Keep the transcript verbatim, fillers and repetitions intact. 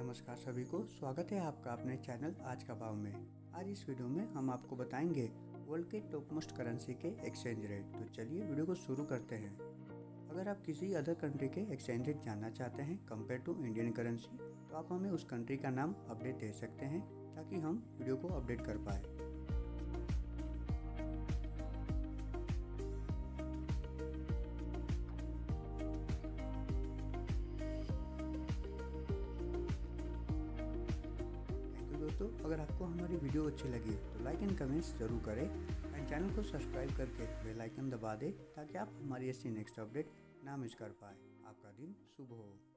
नमस्कार सभी को, स्वागत है आपका अपने चैनल आज का भाव में। आज इस वीडियो में हम आपको बताएंगे वर्ल्ड के टॉप मोस्ट करेंसी के एक्सचेंज रेट। तो चलिए वीडियो को शुरू करते हैं। अगर आप किसी अदर कंट्री के एक्सचेंज रेट जानना चाहते हैं कंपेयर टू इंडियन करेंसी, तो आप हमें उस कंट्री का नाम अपडेट दे सकते हैं ताकि हम वीडियो को अपडेट कर पाए। दोस्तों, अगर आपको हमारी वीडियो अच्छी लगी तो लाइक एंड कमेंट्स जरूर करें एंड चैनल को सब्सक्राइब करके बेल आइकन दबा दें ताकि आप हमारी ऐसी नेक्स्ट अपडेट ना मिस कर पाए। आपका दिन शुभ हो।